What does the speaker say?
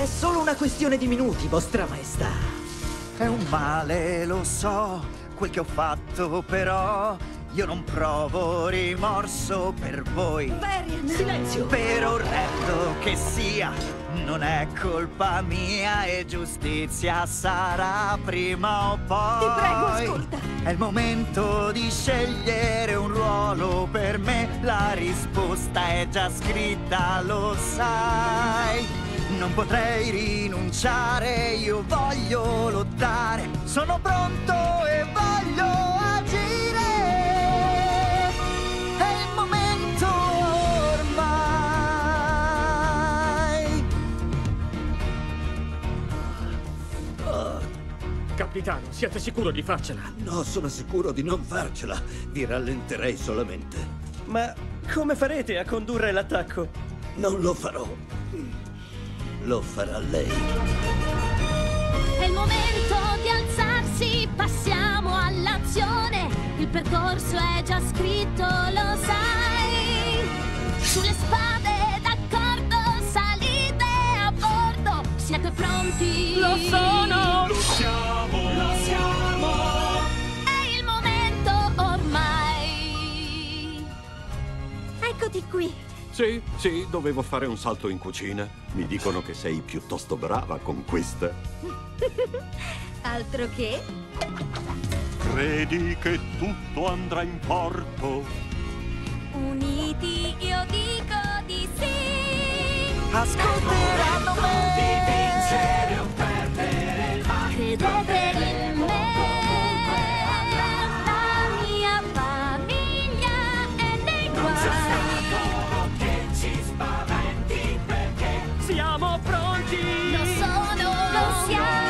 È solo una questione di minuti, vostra maestà. È un male, lo so, quel che ho fatto, però io non provo rimorso per voi. Varian, silenzio! Per orrendo che sia, non è colpa mia e giustizia sarà prima o poi. Ti prego, ascolta! È il momento di scegliere un ruolo per me, la risposta è già scritta, lo sai. Non potrei rinunciare, io voglio lottare, sono pronto e voglio agire. È il momento ormai. Capitano, siete sicuro di farcela? No, sono sicuro di non farcela. Vi rallenterei solamente. Ma come farete a condurre l'attacco? Non lo farò. Lo farà lei. È il momento di alzarsi, passiamo all'azione. Il percorso è già scritto, lo sai. Sulle spade, d'accordo, salite a bordo. Siete pronti? Lo sono! Lo siamo! Lo siamo! È il momento ormai. Eccoti qui. Sì, dovevo fare un salto in cucina. Mi dicono che sei piuttosto brava con questa. Altro che? Credi che tutto andrà in porto? Uniti io dico di sì. Ascolteranno me. Di vincere o perdere il mare. Credete in me. La mia famiglia è nei guai. Siamo pronti! Lo sono! Lo siamo!